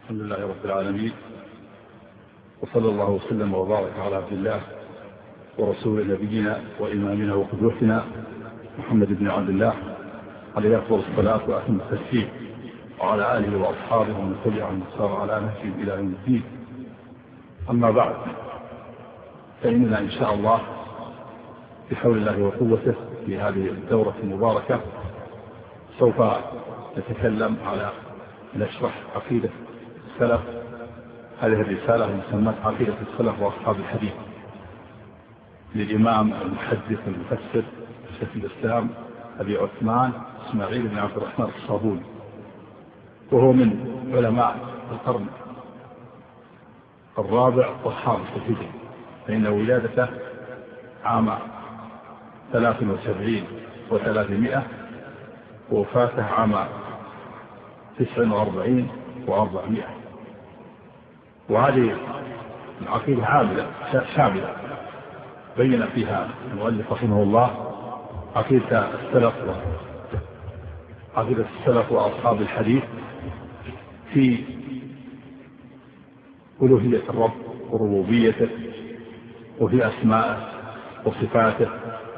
الحمد لله رب العالمين، وصلى الله وسلم وبارك على عبد الله ورسول نبينا وإمامنا وقدوتنا محمد بن عبد الله عليه أفضل الصلاة وأتم التسليم، وعلى آله وأصحابه ومن تبعهم وسار على نهجهم إلى يوم الدين. أما بعد، فإننا إن شاء الله بحول الله وقوته في هذه الدورة المباركة سوف نتكلم على نشرح عقيدة السلف. هذه الرسالة المسمى عقيدة السلف وأصحاب الحديث للإمام المحدث المفسر شيخ الإسلام أبي عثمان إسماعيل بن عبد الرحمن الصابوني، وهو من علماء القرن الرابع والخامس الهجري، فإن ولادته عام 73 و300 ووفاته عام 49 و400. وهذه العقيدة عاملة شاملة بين فيها المؤلف رحمه الله عقيدة السلف وأصحاب الحديث في ألوهية الرب وربوبيته، وفي أسمائه وصفاته،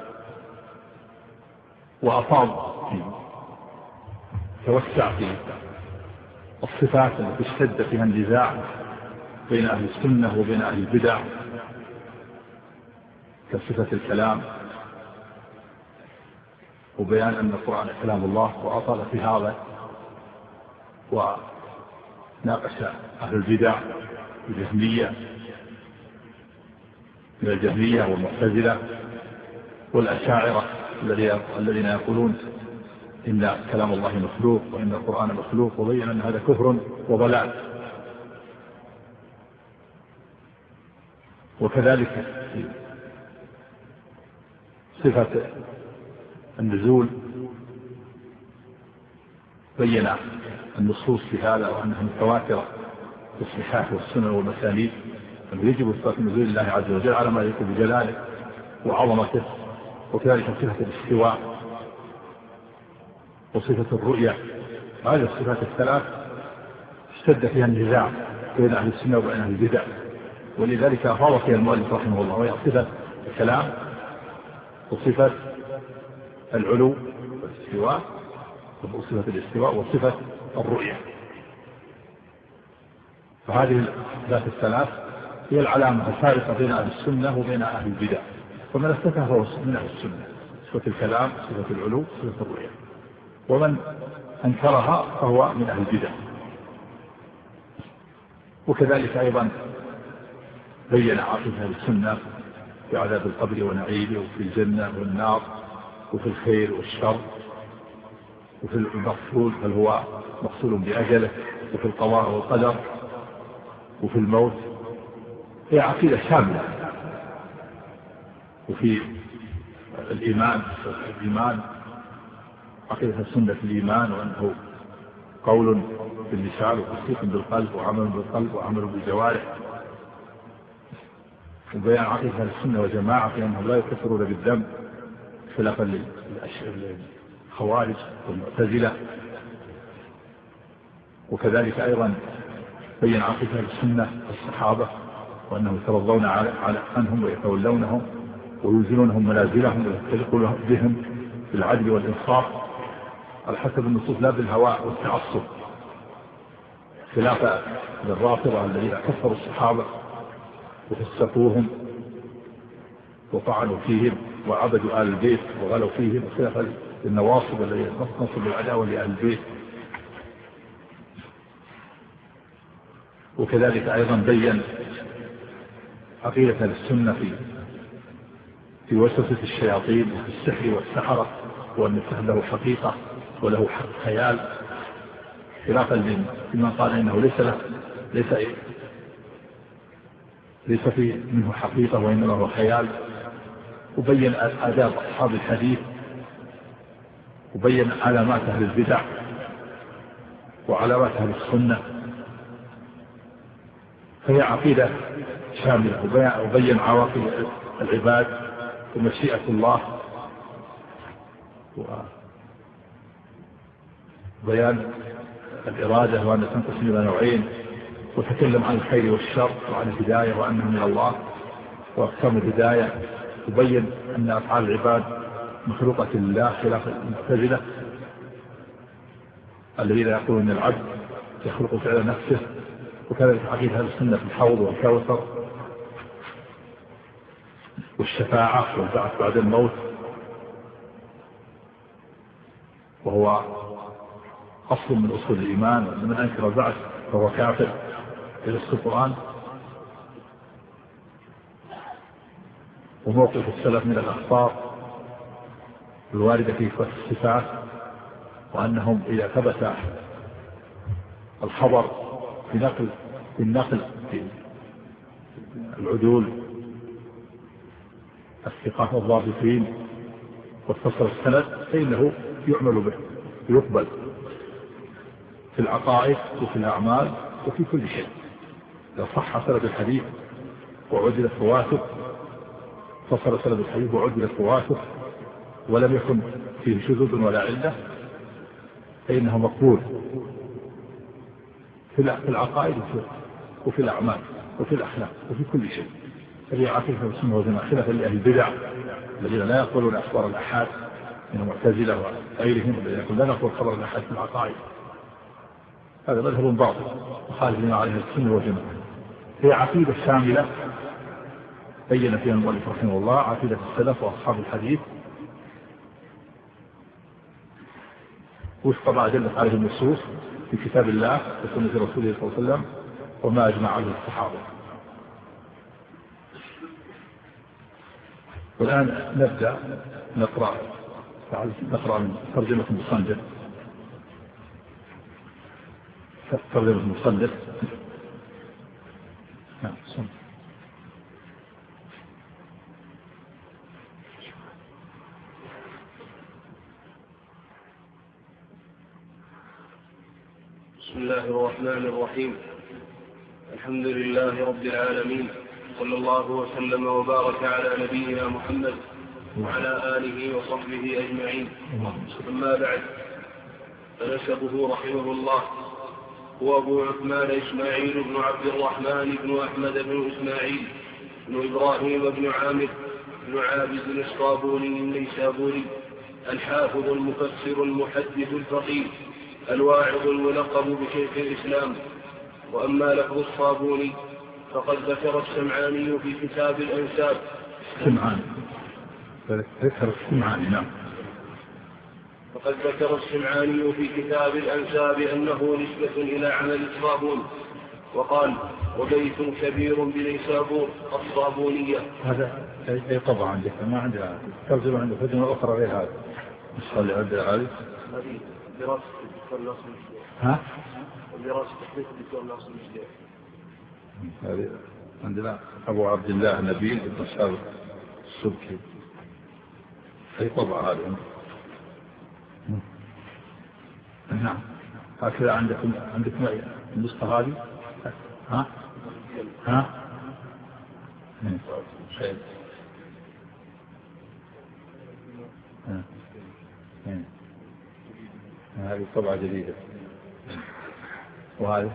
وأفاض توسع في الصفات التي اشتد فيها النزاع بين أهل السنة وبين أهل البدع، كصفة الكلام، وبيان أن القرآن كلام الله، وأطال في هذا وناقش أهل البدع من الجهمية والمعتزلة والأشاعرة الذين يقولون إن كلام الله مخلوق وإن القرآن مخلوق، وبين أن هذا كفر وضلال. وكذلك صفة النزول بين النصوص في هذا وأنها متواترة في الصحاح والسنن والمسانيد، أنه يجب إثبات نزول الله عز وجل على ما يليق بجلاله وعظمته. وكذلك صفة الاستواء وصفة الرؤية، هذه الصفات الثلاث اشتد فيها النزاع بين أهل السنة وبين أهل البدع، ولذلك أفاض فيها المؤلف رحمه الله، وهي صفة الكلام وصفة العلو والاستواء وصفة الاستواء وصفة الرؤية. فهذه الصفات الثلاث هي العلامة الفارقة بين أهل السنة وبين أهل البدع، ومن اثبتها فهو من أهل السنة، صفة الكلام، صفة العلو، صفة الرؤية. ومن أنكرها فهو من أهل البدع. وكذلك أيضا بين عقيدة أهل السنة في عذاب القبر ونعيمه، وفي الجنة والنار، وفي الخير والشر، وفي المقصود بل هو مقصود بأجله، وفي القضاء والقدر، وفي الموت. هي عقيدة شاملة. وفي الإيمان عقيدة السنة في الإيمان، وأنه قول باللسان وتصديق بالقلب وعمل بالقلب وعمل بالجوارح. وبيان عقيدة السنة والجماعة في أنهم لا يكفرون بالذنب خلافا للخوارج والمعتزلة. وكذلك أيضا بين عقيدة السنة الصحابة، وأنهم يترضون عنهم ويتولونهم وينزلونهم منازلهم ويختلقوا بهم بالعدل والإنصاف على حسب النصوص لا بالهواء والتعصب، خلافا للرافضة الذين كفروا الصحابة وفسقوهم وطعنوا فيهم وعبدوا آل البيت وغلوا فيهم، وخلافا للنواصب الذين نصبوا العداوة لآل البيت. وكذلك أيضا بين عقيدة السنة في وسوسة الشياطين وفي السحر والسحرة، وأن السحر له حقيقة وله خيال، خلافا لمن قال إنه ليس فيه منه حقيقة وإنما هو خيال. وبين آداب أصحاب الحديث، وبين علامات أهل البدع وعلامات أهل السنة. فهي عقيدة شاملة. وبين عواقب العباد ومشيئة الله، وبيان الإرادة وأن تنقسم إلى نوعين: وتكلم عن الخير والشر وعن الهداية وأنه من الله وأقسام الهداية، وبين أن أفعال العباد مخلوقة لله خلاف المعتزلة الذين يقولون أن العبد يخلق فعل نفسه. وكذلك عقيدة أهل السنة في الحوض والكوثر والشفاعة والبعث بعد الموت، وهو أصل من أصول الإيمان، ومن أنكر البعث فهو كافر في نص القرآن. وموقف السلف من الأخطاء الواردة في الصفات، وأنهم إذا ثبت الخبر بالنقل في العدول الثقات الضابطين واتصل السند فإنه يعمل به ويقبل في العقائد وفي الأعمال وفي كل شيء. إذا صح سند الحديث وعدل التواتر، اتصل سند الحديث وعدل التواتر ولم يكن فيه شذوذ ولا علة فإنه مقبول في العقائد وفي الأعمال وفي الأخلاق وفي كل شيء. فهي عقيدة السنة والجماعة خلافا لأهل البدع الذين لا يقبلون أخبار الآحاد من المعتزلة وغيرهم الذين يقولون لا نقبل خبر الآحاد في العقائد. هذا مذهب باطل مخالف لما عليه السنة والجماعة. هي عقيدة شاملة بين فيها المؤلف رحمه الله عقيدة السلف وأصحاب الحديث وفق ما أدلت عليه النصوص في كتاب الله وسنة رسوله صلى الله عليه وسلم وما أجمع عليه الصحابة. والآن نبدأ نقرأ من ترجمة المصنف. ترجمة المصنف. بسم الله الرحمن الرحيم. الحمد لله رب العالمين، صلى الله وسلم وبارك على نبينا محمد وعلى آله وصحبه أجمعين. أما بعد، فنسبه رحمه الله هو أبو عثمان إسماعيل بن عبد الرحمن بن أحمد بن إسماعيل بن إبراهيم بن عامر بن عابد الصابوني النيسابوري، الحافظ المفسر المحدث الفقيه الواعظ الملقب بشيخ الإسلام. وأما لفظ الصابوني فقد ذكر السمعاني في كتاب الأنساب. فقد ذكر السمعاني في كتاب الأنساب أنه نسبة إلى عمل الصابون، وقال: وبيت كبير بنيسابور الصابونية. هذا أي طبعا عندك، ما عندها ترجمة، عنده ترجمة أخرى غير هذا. نسخة اللي عندها هذه دراسة الدكتور ناصر المشدير. ها؟ دراسة الدكتور ناصر المشدير. هذه عندنا أبو عبد الله نبيل بن شاب السبكي. أي طبعا هذا. نعم. هكذا عندك معي النسخة هذه. ها؟ خير. هذه طبعة جديدة. وهذا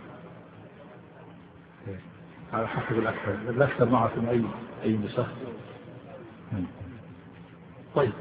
على حسب الأكثر معكم أي نسخ. طيب.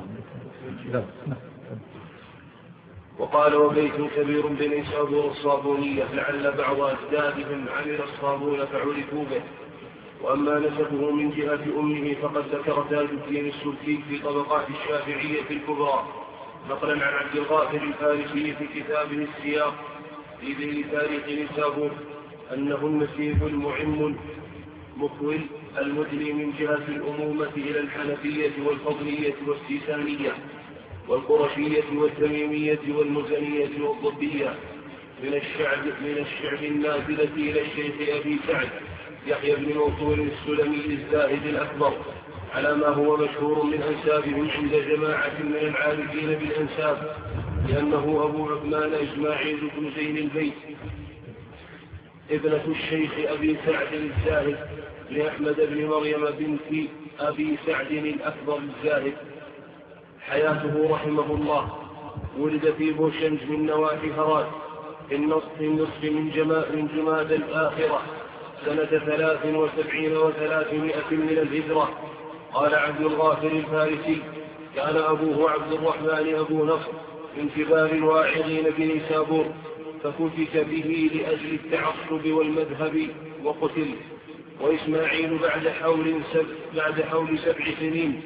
وقال: وبيت كبير بنيسابور الصابونية، لعل بعض أجدادهم عمل الصابون فعرفوا به. وأما نسبه من جهة أمه فقد ذكر تاج الدين السبكي في طبقات الشافعية الكبرى نقلا عن عبد الغافر الفارسي في كتابه السياق في ذيل تاريخ نيسابور أنه النسيب المعم مقول المدني من جهة الأمومة إلى الحنفية والفضلية والسيسانية والقرشية والتميمية والمزنية والضبية من الشعب النازلة إلى الشيخ أبي سعد يحيى بن موصول السلمي الزاهد الأكبر، على ما هو مشهور من أنسابهم عند جماعة من العارفين بالأنساب، لأنه أبو عثمان إسماعيل بن زين البيت ابنة الشيخ أبي سعد الزاهد لأحمد بن مريم بنت أبي سعد الأكبر الزاهد. حياته رحمه الله ولد في بوشنج من نواحي هرات النصف من جماد الآخرة سنة 73 و300 من الهجرة. قال عبد الغافر الفارسي: كان أبوه عبد الرحمن أبو نصر من كبار الواعظين بنيسابور، ففتك به لأجل التعصب والمذهب وقتل. وإسماعيل بعد حول 7 سنين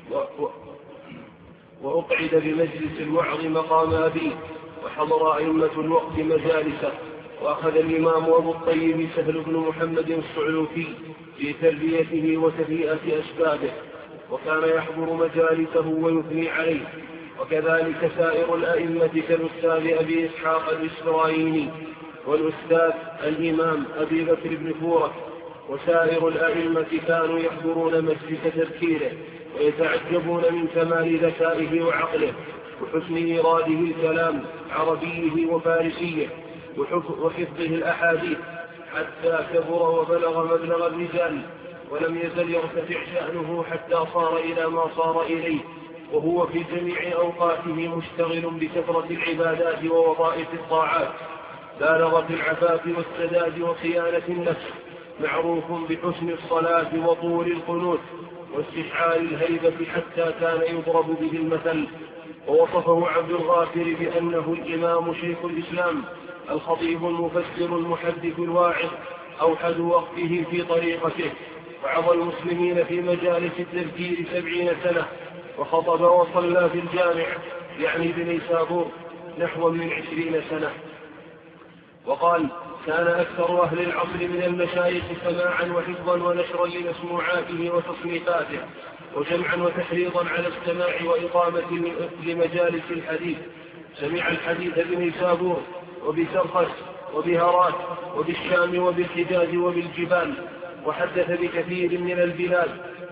وأقعد بمجلس الوعظ مقام أبيه، وحضر أئمة الوقت مجالسه. وأخذ الإمام أبو الطيب سهل بن محمد الصعلوكي في تربيته وتهيئة أسبابه، وكان يحضر مجالسه ويثني عليه، وكذلك سائر الأئمة كالأستاذ أبي إسحاق الإسرائيلي والأستاذ الإمام أبي بكر بن فورك. وسائر الأئمة كانوا يحضرون مجلس تذكيره ويتعجبون من كمال ذكائه وعقله وحسن إيراده الكلام عربيه وفارسيه وحفظه الأحاديث، حتى كبر وبلغ مبلغ الرجال، ولم يزل يرتفع شأنه حتى صار إلى ما صار إليه، وهو في جميع أوقاته مشتغل بكثرة العبادات ووظائف الطاعات، بالغ في العفاف والسداد وصيانة النفس، معروف بحسن الصلاة وطول القنوت واستشعار الهيبة، حتى كان يضرب به المثل. ووصفه عبد الغافر بأنه الإمام شيخ الإسلام الخطيب المفسر المحدث الواعظ، أوحد وقته في طريقته، وعظ المسلمين في مجالس التذكير 70 سنة، وخطب وصلى في الجامع يعني بنيسابور نحو من 20 سنة. وقال: كان أكثر أهل العصر من المشايخ سماعا وحفظا ونشرا لمسموعاته وتصنيفاته، وجمعا وتحريضا على السماع وإقامة لمجالس الحديث. سمع الحديث بنيسابور وبسرخس وبهرات وبالشام وبالحجاز وبالجبال، وحدث بكثير من البلاد،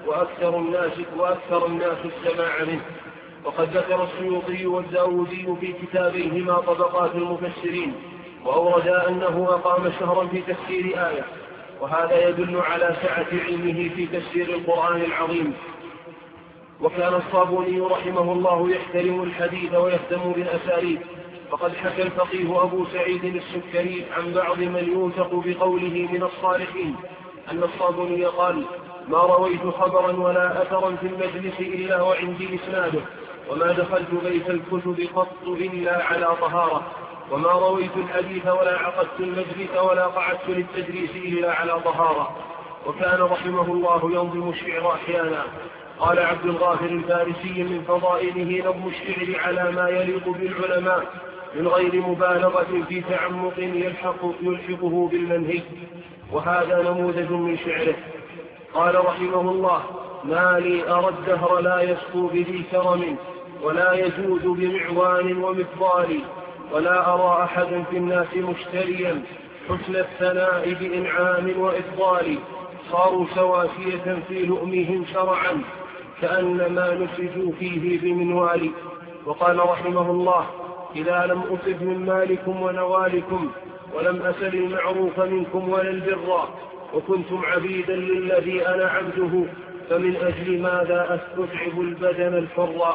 وأكثر الناس السماع منه. وقد ذكر السيوطي والداودي في كتابيهما طبقات المفسرين، وأورد أنه أقام شهرا في تفسير آية، وهذا يدل على سعة علمه في تفسير القرآن العظيم. وكان الصابوني رحمه الله يحترم الحديث ويهتم بالأساليب، فقد حكى الفقيه أبو سعيد السكري عن بعض من يوثق بقوله من الصالحين أن الصابوني قال: ما رويت خبرا ولا أثرا في المجلس إلا وعندي إسناده، وما دخلت بيت الكتب قط إلا على طهارة، وما رويت الحديث ولا عقدت المجلس ولا قعدت للتدريس إلا على طهارة. وكان رحمه الله ينظم الشعر أحيانا. قال عبد الغافر الفارسي: من فضائله نظم الشعر على ما يليق بالعلماء من غير مبالغة في تعمق يلحقه بالمنهج، وهذا نموذج من شعره. قال رحمه الله: ما لي أرى الدهر لا يسقو بذي كرم، ولا يجود بمعوان ومفضال، ولا أرى أحدا في الناس مشتريا حسن الثناء بإنعام وإفضال، صاروا سواسية في لؤمهم شرعا كأنما نسجوا فيه بمنوال. وقال رحمه الله: إذا لم أصب من مالكم ونوالكم، ولم أسل المعروف منكم ولا البر، وكنتم عبيدا للذي أنا عبده، فمن أجل ماذا أستتعب البدن الحر.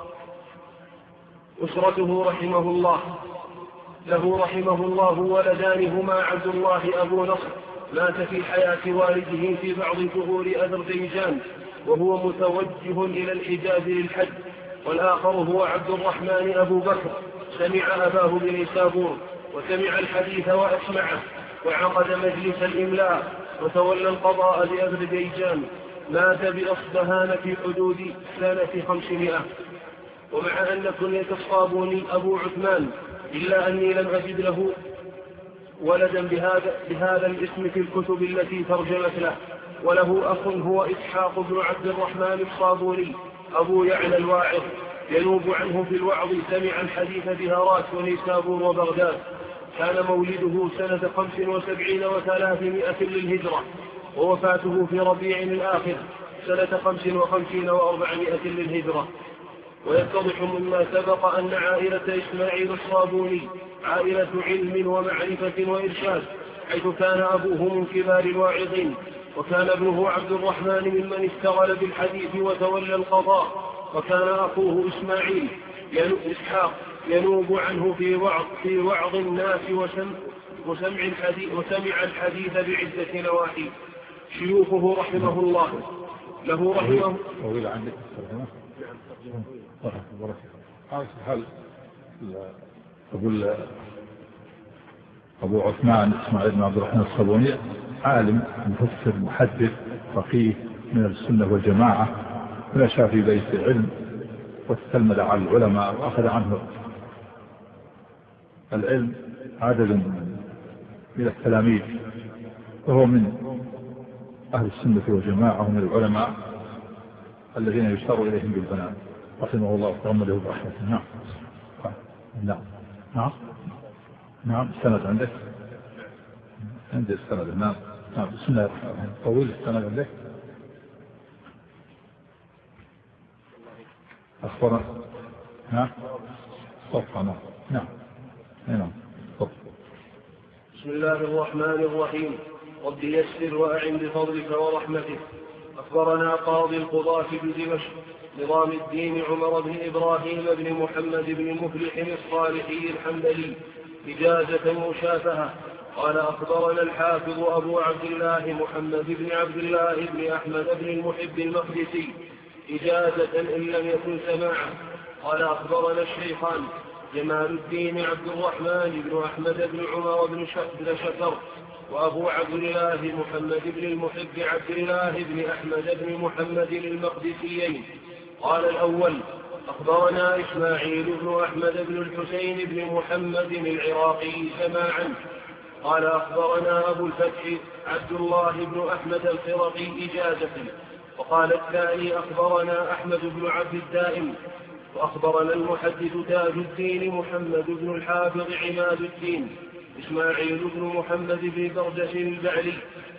أسرته رحمه الله له رحمه الله ولدان هما عبد الله أبو نصر، مات في حياة والده في بعض شهور أذربيجان وهو متوجه إلى الحجاز للحج، والآخر هو عبد الرحمن أبو بكر، سمع أباه بنيسابور وسمع الحديث وأسمعه، وعقد مجلس الإملاء وتولى القضاء بأذربيجان. مات بأصبهان في حدود سنة 500. ومع أن كنية الصابوني أبو عثمان، إلا أني لم أجد له ولدا بهذا الاسم في الكتب التي ترجمت له. وله أخ هو إسحاق بن عبد الرحمن الصابوني أبو يعلى الواعظ، ينوب عنه في الوعظ، سمع الحديث بهارات ونيسابور وبغداد. كان مولده سنة 75 و300 للهجرة، ووفاته في ربيع الآخر سنة 55 و400 للهجرة. ويتضح مما سبق أن عائلة إسماعيل الصابوني عائلة علم ومعرفة وإرشاد، حيث كان أبوه من كبار الواعظين، وكان ابنه عبد الرحمن ممن اشتغل بالحديث وتولى القضاء، وكان أخوه إسماعيل إسحاق ينوب عنه في وعظ الناس وسمع الحديث بعدة نواحي. شيوخه رحمه الله له رحمه طويل عندك هل أقول أبو عثمان إسماعيل بن عبد الرحمن الصابوني عالم مفسر محدث فقيه من السنة والجماعة، نشأ في بيت علم واستلمذ على العلماء وأخذ عنه العلم عدد من التلاميذ، وهو من أهل السنة والجماعة ومن العلماء الذين يشار إليهم بالبنان رحمه الله وتغمده برحمته. نعم نعم نعم نعم. السند عندك؟ عندي السند. نعم نعم. بسم الله الرحمن الرحيم. طويل السند عندك؟ أخبرنا. نعم صفحة. نعم نعم نعم. بسم الله الرحمن الرحيم. رب يسر وأعن بفضلك ورحمتك. أخبرنا قاضي القضاة بدمشق نظام الدين عمر بن إبراهيم بن محمد بن مفلح الصالحي الحنبلي إجازة مشافهة. قال أخبرنا الحافظ أبو عبد الله محمد بن عبد الله بن أحمد بن المحب المقدسي إجازة إن لم يكن سماعا. قال أخبرنا الشيخان جمال الدين عبد الرحمن بن أحمد بن عمر بن شكر وأبو عبد الله محمد بن المحب عبد الله بن أحمد بن محمد المقدسيين. قال الأول أخبرنا إسماعيل بن أحمد بن الحسين بن محمد العراقي سماعا. قال أخبرنا أبو الفتح عبد الله بن أحمد الخرقي إجازة. وقال الثاني أخبرنا أحمد بن عبد الدائم. وأخبرنا المحدث تاج الدين محمد بن الحافظ عماد الدين إسماعيل بن محمد بن برجس البعلي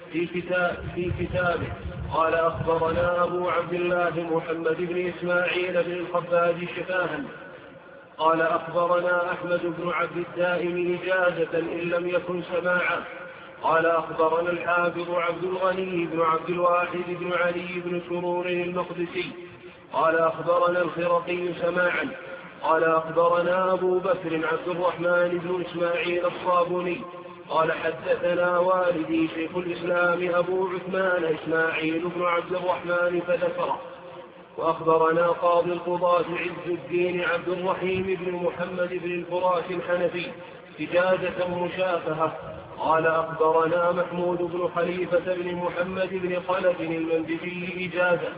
في كتابه. قال أخبرنا أبو عبد الله محمد بن إسماعيل بن الخباز شفاها. قال أخبرنا أحمد بن عبد الدائم إجازة إن لم يكن سماعا. قال أخبرنا الحافظ عبد الغني بن عبد الواحد بن علي بن سرور المقدسي. قال أخبرنا الخرقي سماعا. قال أخبرنا أبو بكر عبد الرحمن بن إسماعيل الصابوني قال حدثنا والدي شيخ الإسلام أبو عثمان إسماعيل بن عبد الرحمن فذكره. وأخبرنا قاضي القضاة عز الدين عبد الرحيم بن محمد بن الفراش الحنفي إجازة مشافهة. قال أخبرنا محمود بن خليفة بن محمد بن خلف المنبجي إجازة.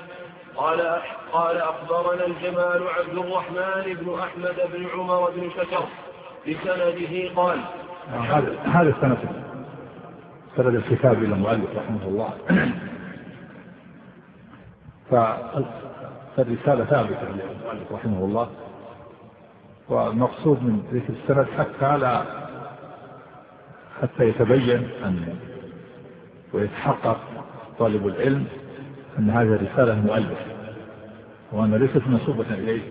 قال أخبرنا الجمال عبد الرحمن بن أحمد بن عمر بن شكر بسنده قال هذا سند الكتاب إلى المؤلف رحمه الله. فالرسالة ثابتة للمؤلف رحمه الله، والمقصود من ذكر السند حتى يتبين أن ويتحقق طالب العلم أن هذه الرسالة مؤلف وأن ليست منسوبة إليه.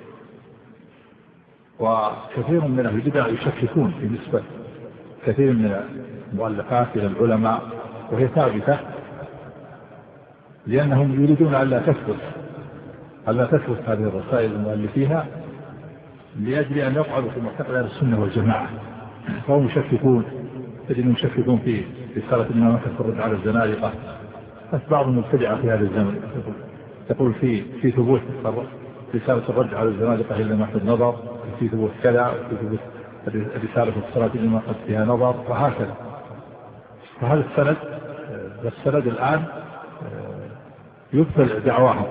وكثير من أهل البدع يشككون في نسبة كثير من المؤلفات إلى العلماء وهي ثابتة، لأنهم يريدون ألا تثبت هذه الرسائل المؤلفيها لأجل أن يقعدوا في معتقد أهل السنة والجماعة. فهم يشككون في رسالة الإمام أحمد الرد على الزنادقة. بعضهم مبتدع في هذا الزمن يقول في ثبوت رسالة الرد على الزنادقة إلى أحمد نظر، في ثبوت كذا، في ثبوت رسالة الصلاة إلى أحمد فيها نظر، وهكذا. فهذا السند الآن يبطل دعواهم.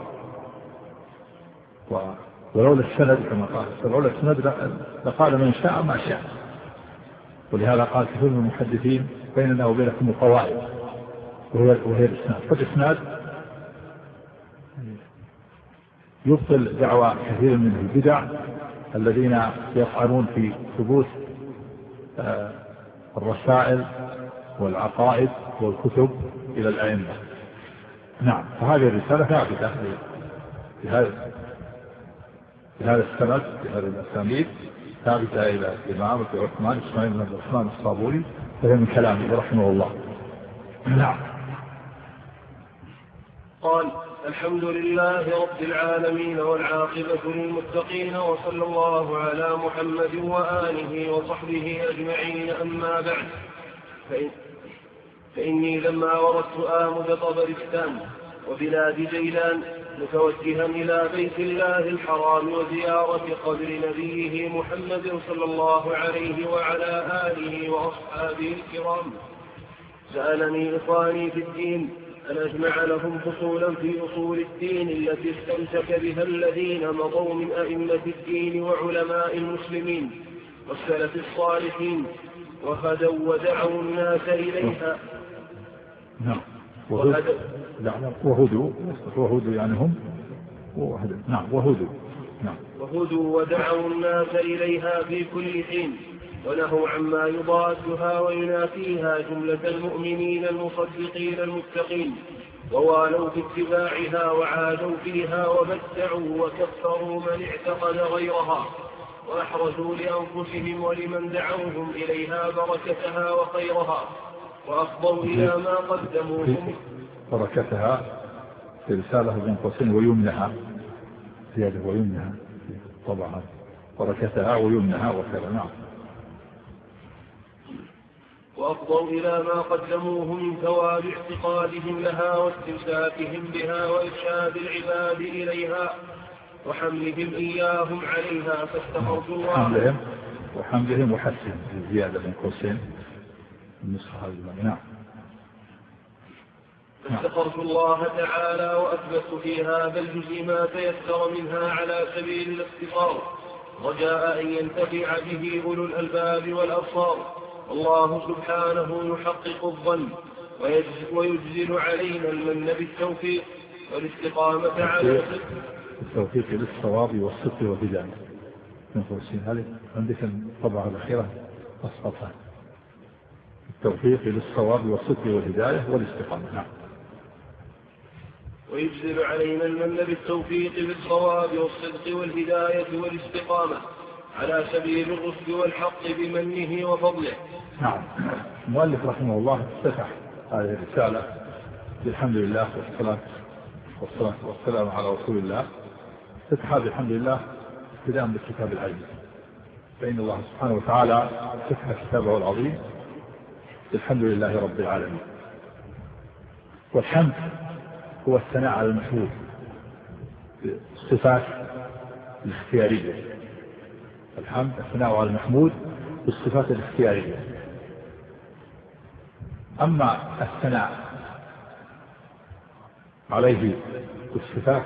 ولولا السند كما قال ولولا السند لقال من شاء ما شاء. ولهذا قال كثير من المحدثين بيننا وبينكم القواعد وهي الإسناد. فالإسناد يبطل دعوى كثير من البدع الذين يفعلون في ثبوت الرسائل والعقائد والكتب إلى الأئمة. نعم. فهذه الرسالة ثابتة بهذا السند بهذه الأسانيد ثابتة إلى الإمام أبي عثمان إسماعيل بن عثمان الصابوني، فهي من كلامه رحمه الله. نعم. قال الحمد لله رب العالمين والعاقبة للمتقين، وصلى الله على محمد وآله وصحبه أجمعين. أما بعد، فإني لما وردت آمد طبرستان وبلاد جيلان متوجها إلى بيت الله الحرام وزيارة قبر نبيه محمد صلى الله عليه وعلى آله وأصحابه الكرام، سألني إخواني في الدين أن أجمع لهم فصولا في أصول الدين التي استمسك بها الذين مضوا من أئمة الدين وعلماء المسلمين والسلف الصالحين وهدوا ودعوا الناس إليها. نعم. وهدوا يعني هم. نعم. وهدوا ودعوا الناس إليها في كل حين، ونهوا عما يضادها وينافيها جملة المؤمنين المصدقين المتقين، ووالوا في اتباعها وعادوا فيها وبدعوا وكفروا من اعتقد غيرها، وأحرزوا لأنفسهم ولمن دعوهم إليها بركتها وخيرها، وأفضوا إلى ما قدموهم بركتها في رسالة بين قوسين ويمنها زيادة ويمنها طبعا بركتها ويمنها وخيرها. نعم. وأفضوا إلى ما قدموه من ثواب اعتقادهم لها واستمساكهم بها وإرشاد العباد إليها وحملهم إياهم عليها، فاستغفروا الله وحملهم وحسهم زيادة بين قوسين النسخة هذه. نعم. فاستغفرت الله تعالى وأثبت في هذا الجزء ما تيسر منها على سبيل الاختصار، رجاء أن ينتفع به أولو الألباب والأبصار. الله سبحانه يحقق الظن ويجزل علينا المن بالتوفيق والاستقامة على التوفيق للصواب والصدق والهداية. هذه عندك الطبعة الأخيرة أسقطها. التوفيق للصواب والصدق والهداية والاستقامة. نعم. ويجزل علينا المن بالتوفيق بالصواب والصدق والهداية والاستقامة على سبيل الرشد والحق بمنه وفضله. نعم. المؤلف رحمه الله افتتح هذه الرسالة بالحمد لله والصلاة والسلام على رسول الله. افتتح بالحمد لله ابتداء بالكتاب العزيز، فإن الله سبحانه وتعالى افتتح كتابه العظيم الحمد لله رب العالمين. والحمد هو الثناء على المحمود بالصفات الاختيارية. الحمد الثناء على المحمود بالصفات الاختيارية. أما الثناء عليه بالصفات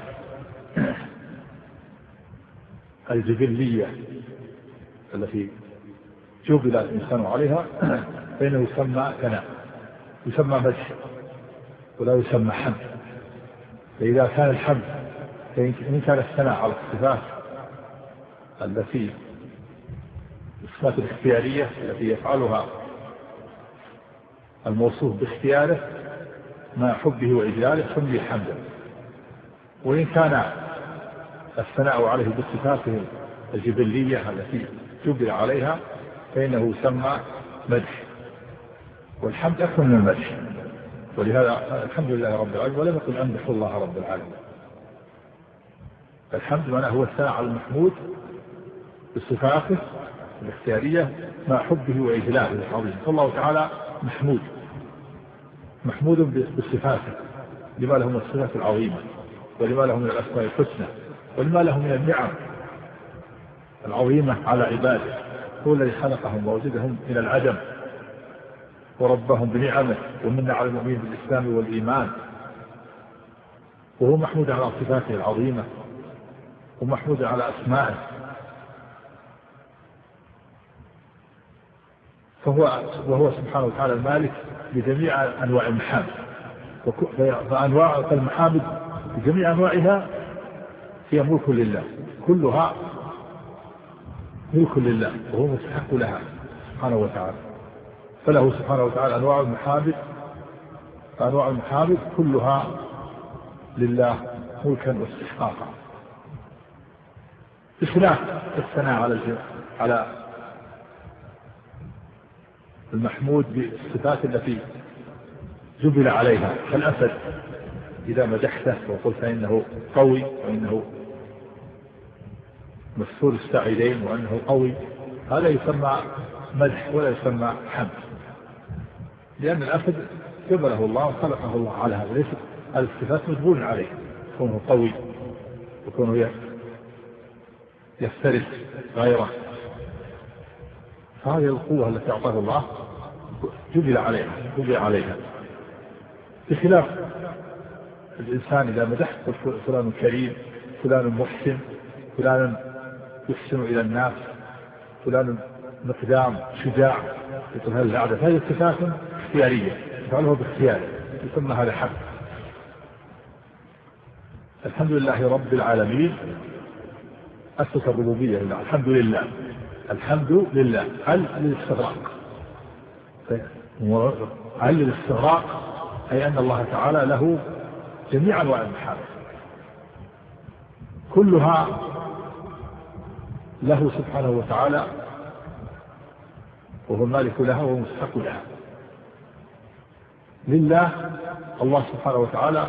الجبلية التي جبل الإنسان عليها فإنه يسمى ثناء، يسمى مدح ولا يسمى حمد. فإذا كان الحمد إن كان الثناء على الصفات التي الصفات الاختيارية التي يفعلها الموصوف باختياره مع حبه وإجلاله سمي حمدا. وإن كان الثناء عليه بالصفاته الجبلية التي جبل عليها فإنه يسمى مدح. والحمد أكثر من المدح، ولهذا الحمد لله رب العالمين ولم يقل أمدح الله رب العالمين. الحمد معناه هو الثناء على المحمود بصفاته الاختيارية مع حبه وإجلاله العظيم. فالله تعالى محمود بصفاته لما له من الصفات العظيمة ولما له من الأسماء الحسنى ولما له من النعم العظيمة على عباده. هو الذي خلقهم ووجدهم إلى العدم وربهم بنعمه ومن على المؤمنين بالإسلام والإيمان، وهو محمود على صفاته العظيمة ومحمود على أسمائه. وهو سبحانه وتعالى المالك بجميع أنواع المحامد، فأنواع المحامد بجميع أنواعها هي ملك لله، كلها ملك لله وهو مستحق لها سبحانه وتعالى. فله سبحانه وتعالى أنواع المحامد كلها لله ملكا واستحقاقا، بخلاف الثناء على المحمود بالصفات التي جبل عليها كالأسد إذا مدحته وقلت إنه قوي وإنه مكسور الساعدين وأنه قوي، هذا يسمى مدح ولا يسمى حمد، لأن الأسد جبله الله وخلقه الله على هذا، ليس الصفات مجبول عليه، يكونه قوي ويكونه يفترس غيره، فهذه القوة التي أعطاه الله جبل عليها، بخلاف الإنسان إذا مدحت فلان كريم، فلان محسن، فلان يحسن إلى الناس، فلان مقدام شجاع، يقول هذه العادة، هذه صفات اختيارية يفعله باختياره، يسمى هذا حمد. الحمد لله رب العالمين أسس الربوبية لله، الحمد لله، الحمد لله هل للاستغراق، هل للاستغراق أي أن الله تعالى له جميع أنواع المحامد كلها له سبحانه وتعالى، وهو المالك لها ومستحق لها. لله الله سبحانه وتعالى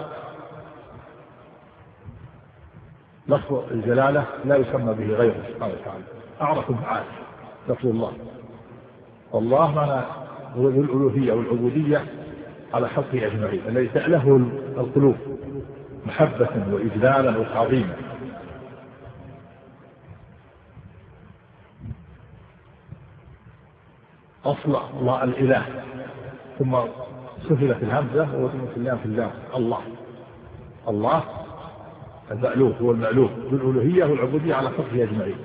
لفظ الجلالة لا يسمى به غيره سبحانه وتعالى، أعرف المعاني لفظ الله. الله معنى هو الألوهية والعبودية على خلقه أجمعين، الذي تأله القلوب محبة وإجلالا وتعظيما. أصل الله الإله، ثم سفلت الهمزة وثم في الله الله، الله المألوف هو المألوف بالألوهية والعبودية على خلقه أجمعين.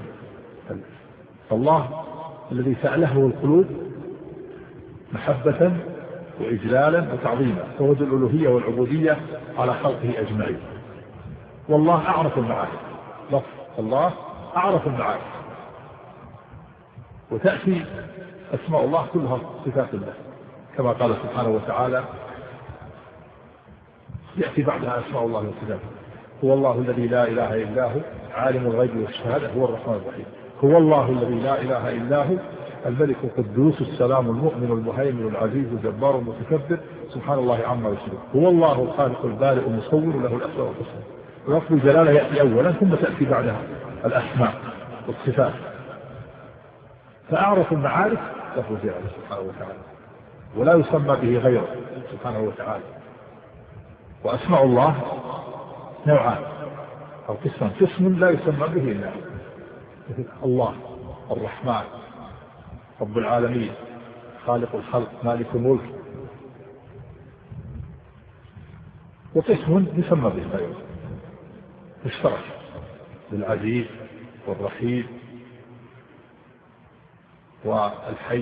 الله الذي سأله القلوب محبة وإجلالا وتعظيما، فهو ذو الألوهية والعبودية على خلقه أجمعين. والله أعرف المعاني، لفظ الله أعرف المعاني، وتأتي أسماء الله كلها صفات الله كما قال سبحانه وتعالى، يأتي بعدها أسماء الله وصفاته. هو الله الذي لا إله إلا هو عالم الغيب والشهادة هو الرحمن الرحيم. هو الله الذي لا إله إلا هو الملك القدوس السلام المؤمن المهيمن العزيز الجبار المتكبر سبحان الله عما يشركون. هو الله الخالق البارئ المصور له الأسماء الحسنى. لفظ الجلالة يأتي أولا ثم تأتي بعدها الأسماء والصفات. فأعرف المعارف لفظ الجلالة سبحانه وتعالى ولا يسمى به غيره سبحانه وتعالى. وأسماء الله نوعان أو قسم، قسم لا يسمى به إلا الله الرحمن رب العالمين خالق الخلق مالك الملك، وقسم يسمى به غيره مشترك للعزيز والرحيم والحي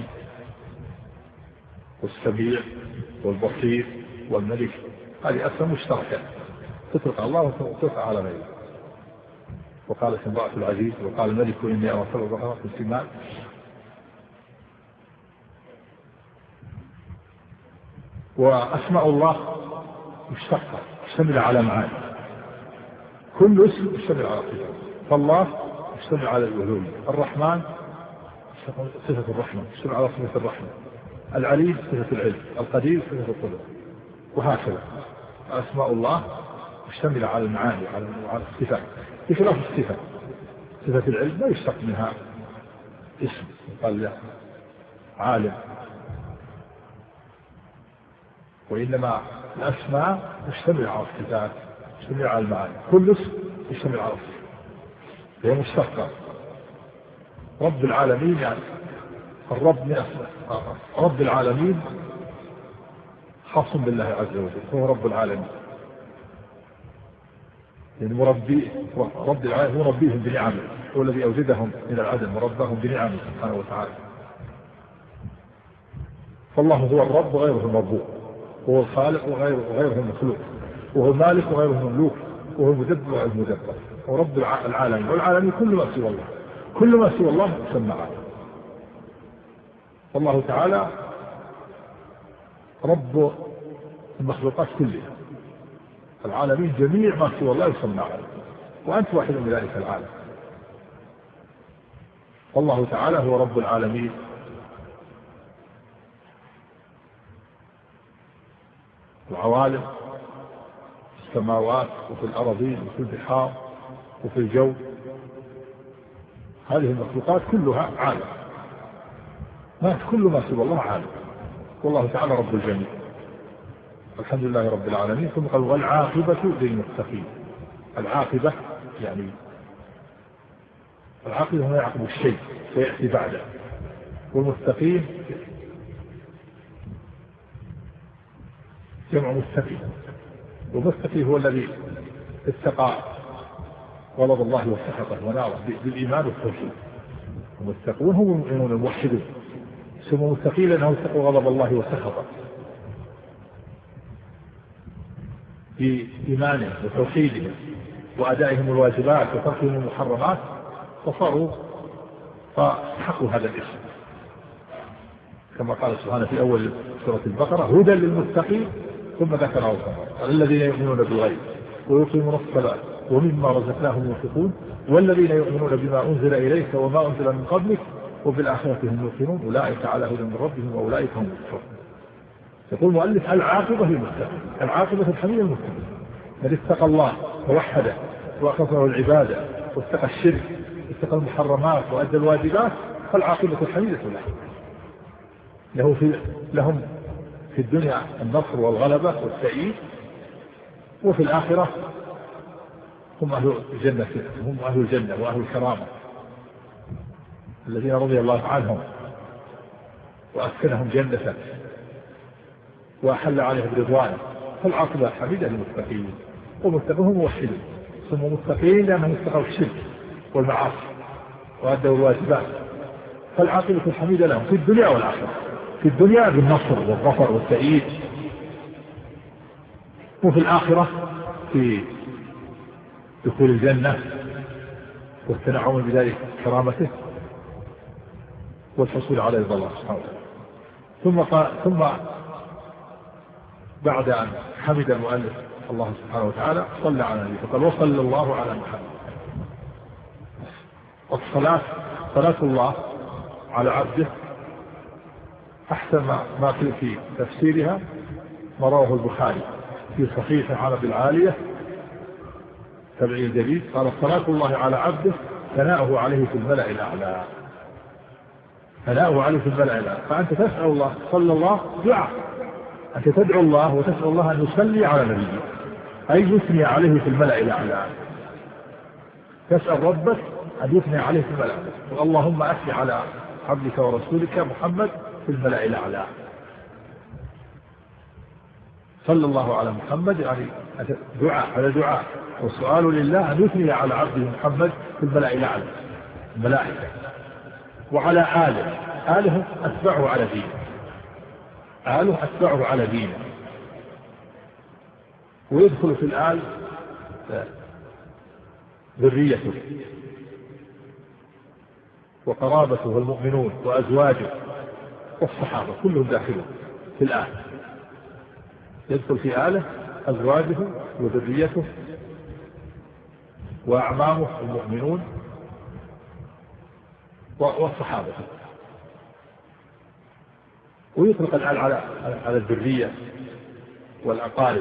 والسميع والبصير والملك، هذه أسماء مشتركة تطلق على الله وتطلق على غيره. وقالت امرأة العزيز وقال الملك إني أرسل البقرة في السماء. وأسماء الله مشتقة تشتمل على معاني، كل اسم يشتمل على صفة. فالله يشتمل على الألوهية، الرحمن صفة الرحمة يشتمل على صفة الرحمة، العليم صفة العلم، القدير صفة القدرة، وهكذا. أسماء الله مشتملة على المعاني وعلى الصفات، بخلاف الصفة. صفة العلم لا يشتق منها اسم قال له عالم، وإنما الأسماء مشتملة على الصفات، مشتملة على المعاني، كل اسم يشتمل على الصفة هي مشتقة. رب العالمين يعني الرب من أسماء رب العالمين خاص بالله عز وجل، هو رب العالمين، يعني مربي رب العالمين هو ربيهم بنعمه، هو الذي أوجدهم من العدم وربهم بنعمه سبحانه وتعالى. فالله هو الرب وغيره المربوب، هو الخالق وغيره المخلوق، وهو المالك وغيره المملوك، وهو المدبر وغيره المدبر، هو رب العالمين. والعالمين كل ما سوى الله، كل ما سوى الله يسمى عالم. والله تعالى رب المخلوقات كلها، العالمين جميع ما سوى الله يسمى عالم، وأنت واحد من ذلك العالم. والله تعالى هو رب العالمين العوالم السماوات وفي الأراضين وفي البحار وفي الجو. هذه المخلوقات كلها عالم، ما كل ما سوى الله عالم، والله تعالى رب الجميع. الحمد لله رب العالمين. ثم قال والعاقبة للمتقين. العاقبة يعني العاقبة ما يعقب الشيء سيأتي بعده، والمتقين جمع متقي، والمتقي هو الذي اتقى غضب الله وسخطه وناره بالإيمان والتوحيد. المتقون هم المؤمنون الموحدون، سموا متقين لأنهم اتقوا غضب الله وسخطه بإيمانهم وتوحيدهم وأدائهم الواجبات وتركهم المحرمات، فحقوا هذا الاسم، كما قال سبحانه في أول سورة البقرة هدى للمتقين. ثم ذكر الذين يؤمنون بالغيب ويقيمون الصلاة ومما رزقناهم ينفقون والذين يؤمنون بما أنزل إليك وما أنزل من قبلك وبالآخرة هم يوقنون أولئك على هدى من ربهم وأولئك هم المفلحون. يقول المؤلف العاقبة للمتقين، العاقبة الحميدة للمتقين، من اتقى الله ووحده وأخلص له العبادة واتقى الشرك واتقى المحرمات وأدى الواجبات، فالعاقبة الحميدة لهم في الدنيا النصر والغلبة والتأييد، وفي الآخرة هم أهل الجنة، هم أهل الجنة وأهل الكرامة الذين رضي الله عنهم وأسكنهم جنة وأحل عليهم برضوانه. فالعاقبة الحميدة للمتقين، والمتقون هم موحدون، ثم متقين لأنهم اتقوا الشرك والمعاصي وأدوا الواجبات، فالعاقبة الحميدة لهم في الدنيا والآخرة. في الدنيا بالنصر والظفر والتأييد، وفي الآخرة في دخول الجنة والتنعم بذلك كرامته والحصول على رضا الله سبحانه وتعالى. ثم بعد أن حمد المؤلف الله سبحانه وتعالى صلى على النبي فقال وصلى الله على محمد. والصلاة صلاة الله على عبده أحسن ما في تفسيرها ما رواه البخاري في صحيحه عن أبي العالية تبعي الجديد قال صلاة الله على عبده ثناؤه عليه في الملأ الأعلى، ثناؤه عليه في الملأ الأعلى. فأنت تسأل الله صلى الله دعاء، أنت تدعو الله وتسأل الله أن يصلي على نبيه، أي يثني عليه في الملأ الأعلى، تسأل ربك أن يثني عليه في الملأ، اللهم أثني على عبدك ورسولك محمد في الملأ الأعلى. صلى الله على محمد يعني دعاء على دعاء، والسؤال لله أن يثني على عبده محمد في الملأ الأعلى الملائكة، وعلى آله أتبعه على دينه، آله أتبعه على دينه. ويدخل في الآل ذريته وقرابته والمؤمنون وأزواجه والصحابة كلهم داخلون في الآل، يدخل في آله أزواجه وذريته وأعمامه المؤمنون والصحابة. ويطلق الآل على الذرية والأقارب،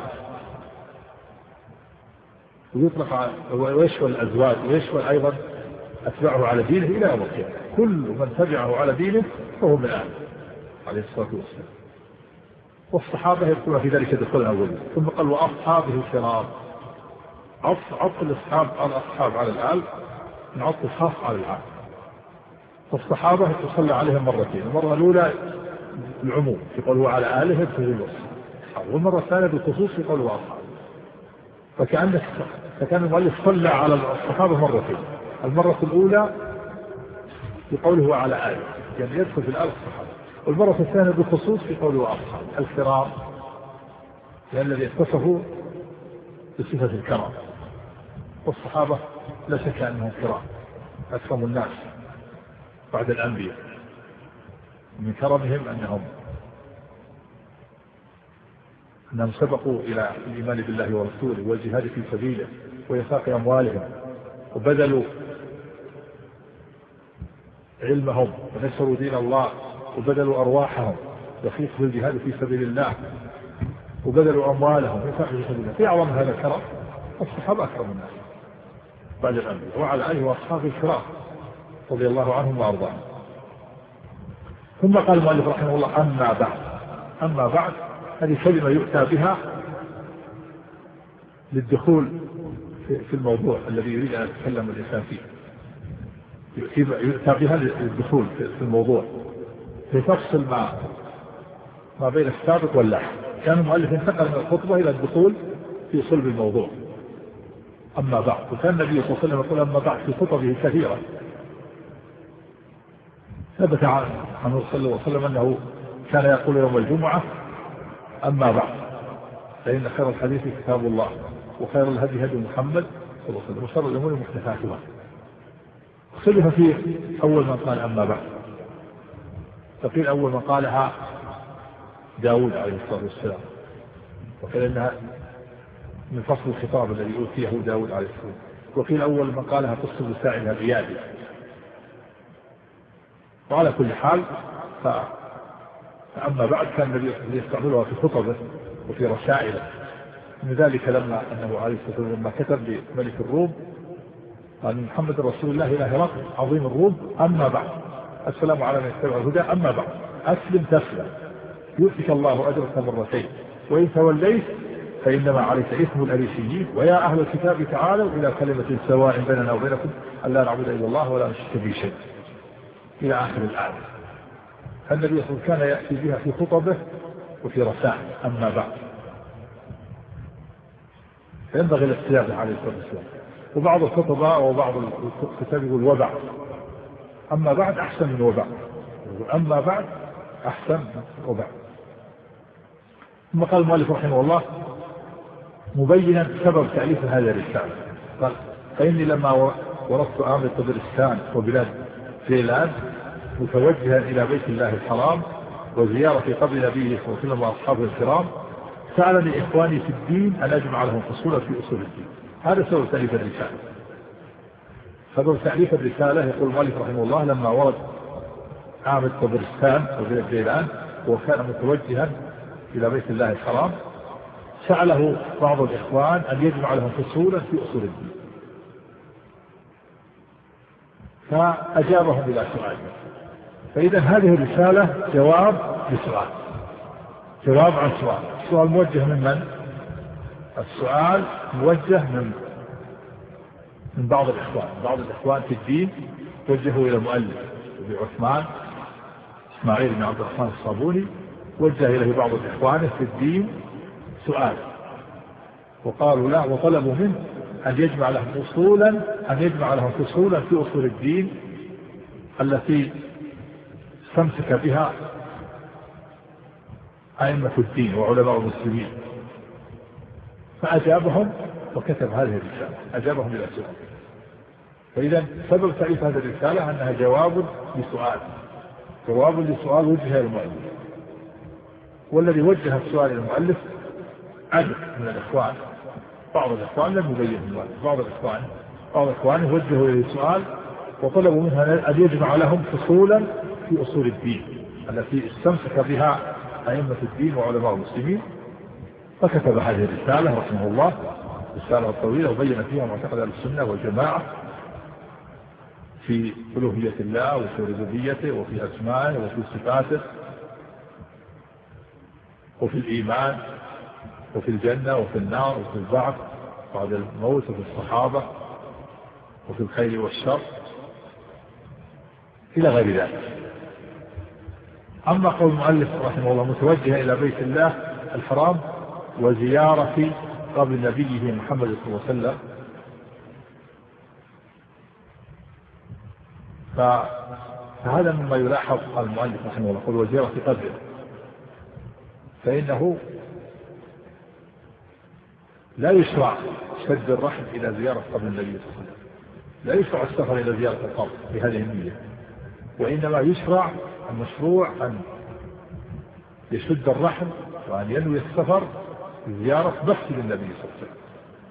ويطلق ويشمل الأزواج ويشمل أيضا أتبعه على دينه إلى يوم القيامة. كل من تبعه على دينه فهو من آله عليه الصلاة والسلام. والصحابة يدخلون في ذلك دخولا أولا. ثم قال وأصحابه الكرام، عطف الأصحاب على الأصحاب على الآل من عطف الخاص على العام. فالصحابة تصلى عليهم مرتين، المرة الأولى العموم في قوله على آله يدخل الوصف، والمرة الثانية بالخصوص في قوله أصحاب. فكان المؤلف صلى على الصحابة مرتين، المرة الأولى في قوله على آله يعني يدخل في الآل الصحابة، والمرة الثانية بالخصوص في قوله أصحاب الكرام لأن الذي اتصفوا بصفة الكرام. والصحابة لا شك أنهم كرام، أكرم الناس بعد الأنبياء. من كرمهم أنهم سبقوا إلى الإيمان بالله ورسوله والجهاد في سبيله وإنفاق أموالهم، وبذلوا علمهم ونشروا دين الله، وبذلوا أرواحهم وخيطوا الجهاد في سبيل الله، وبذلوا أموالهم في سبيل الله، في أعظم هذا الكرم الصحابة أكرم الناس بعد الأنبياء، وعلى آله وأصحابه الكرام رضي الله عنهم وأرضاهم. ثم قال المؤلف رحمه الله: أما بعد هذه كلمة يؤتى بها للدخول في الموضوع الذي يريد أن يتكلم الإنسان فيه، يؤتى بها للدخول في الموضوع، لتفصل ما بين السابق واللاحق. كان المؤلف انتقل من الخطبة إلى الدخول في صلب الموضوع. أما بعد، وكان النبي صلى الله عليه وسلم يقول أما بعد في خطبه كثيرا. ثبت عنه صلى الله عليه وسلم أنه كان يقول يوم الجمعة: أما بعد، فإن خير الحديث كتاب الله، وخير الهدي هدي محمد صلى الله عليه وسلم، وشر الأمور محدثاتها. اختلف فيه أول من قال أما بعد، فقيل أول من قالها داود عليه الصلاة والسلام، وقيل إنها من فصل الخطاب الذي أوتيه داود عليه السلام، وقيل أول من قالها قصة ساعدها بياده. وعلى كل حال فأما بعد كان النبي يستعملها في خطبه وفي رسائله. من ذلك لما أنه عليه الصلاة والسلام لما كتب لملك الروم قال: محمد رسول الله إلى هرقل عظيم الروم، أما بعد، السلام على من يتبع الهدى، أما بعد، أسلم تسلم يؤتك الله أجرك مرتين، وإن توليت فإنما عليك إثم الأريسيين، ويا أهل الكتاب تعالوا إلى كلمة سواء بيننا وبينكم ألا نعبد إلا الله ولا نشرك به شيء، إلى آخر الآية. النبي صلى الله عليه وسلم كان يأتي بها في خطبه وفي رسائل. أما بعد، ينبغي الاحتياط عليه الصلاة والسلام. وبعض الخطباء وبعض الكتاب يقول وبعد، أما بعد أحسن من وبعد، أما بعد أحسن من وبعد. ثم قال المؤلف رحمه الله مبينا سبب تأليف هذه الرسالة، قال: فإني لما ورثت أمر طبرستان وبلاد جيلان متوجها إلى بيت الله الحرام وزيارة قبر نبيه صلى الله عليه وسلم وأصحابه الكرام، سألني إخواني في الدين أن أجمع لهم فصولا في أصول الدين. هذا سبب تأليف الرسالة. سبب تأليف الرسالة يقول المؤلف رحمه الله لما ورد عامل طبرستان وبلاد جيلان وكان متوجها إلى بيت الله الحرام، سأله بعض الإخوان أن يجمع لهم فصولا في أصول الدين، فأجابهم إلى سؤال. فإذا هذه الرسالة جواب لسؤال، جواب عن سؤال. السؤال موجه من من؟ السؤال موجه من بعض الإخوان. بعض الإخوان في الدين وجهوا إلى المؤلف أبي عثمان إسماعيل بن عبد الرحمن الصابوني، وجه إليه بعض الإخوان في الدين سؤال، وقالوا لا، وطلبوا منه أن يجمع لهم فصولا في أصول الدين التي استمسك بها أئمة الدين وعلماء المسلمين. فأجابهم وكتب هذه الرسالة، أجابهم إلى سؤال. فإذا سبب تأليف هذه الرسالة أنها جواب لسؤال وجه إلى المؤلف، والذي وجه السؤال إلى المؤلف عدد من الإخوان. بعض الإخوان لم يبين المؤلف، بعض الإخوان وجهوا إلى السؤال وطلبوا منه أن يجمع لهم فصولا في أصول الدين التي استمسك بها أئمة الدين وعلماء المسلمين. فكتب هذه الرسالة رحمه الله، رسالة طويلة، وبين فيها معتقد أهل السنة والجماعة في ألوهية الله وفي ربوبيته وفي أسمائه وفي صفاته وفي الإيمان وفي الجنة وفي النار وفي البعث بعد الموت وفي الصحابة وفي الخير والشر إلى غير ذلك. أما قول المؤلف رحمه الله متوجه إلى بيت الله الحرام وزيارة قبر نبيه محمد صلى الله عليه وسلم، فهذا مما يلاحظ المؤلف رحمه الله، قول وزيارة قبره، فإنه لا يشرع شد الرحل إلى زيارة قبر النبي صلى الله عليه وسلم، لا يشرع السفر إلى زيارة القبر بهذه النية، وإنما يشرع المشروع أن يشد الرحل وأن ينوي السفر زيارة مسجد النبي صلى الله عليه وسلم.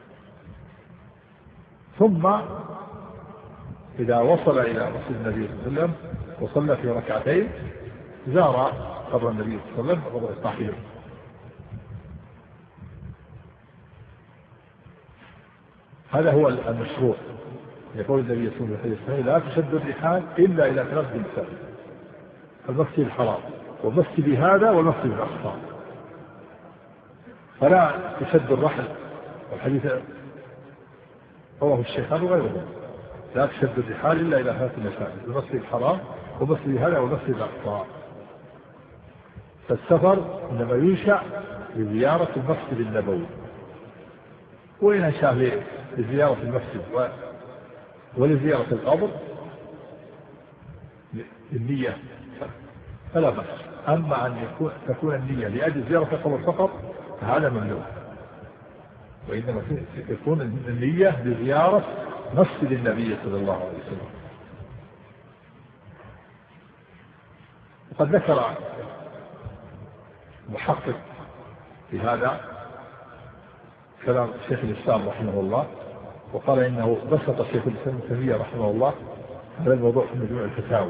ثم إذا وصل إلى مسجد النبي صلى الله عليه وسلم وصلى في ركعتين زار قبر النبي صلى الله عليه وسلم وضع الطاهر. هذا هو المشروع. يقول النبي صلى الله عليه وسلم لا تشد الرحال إلا إلى 3 مساجد: المسجد الحرام والمسجد هذا والمسجد الأقصى. فلا تشد الرحل، والحديث رواه الشيخان وغيره، لا تشد الرحال إلا إلى 3 مساجد: المسجد الحرام والمسجد هذا والمسجد الأقصى. فالسفر إنما ينشأ لزيارة المسجد النبوي، وإن شاء لزيارة المسجد ولزيارة القبر النية فلا بأس. أما أن تكون النية لأجل زيارة القبر فقط فهذا ممنوع، وإنما تكون النية لزيارة مسجد النبي صلى الله عليه وسلم. وقد ذكر محقق في هذا كلام شيخ الإسلام رحمه الله، وقال إنه بسط شيخ الإسلام ابن تيمية رحمه الله هذا الموضوع في مجموع الفتاوى،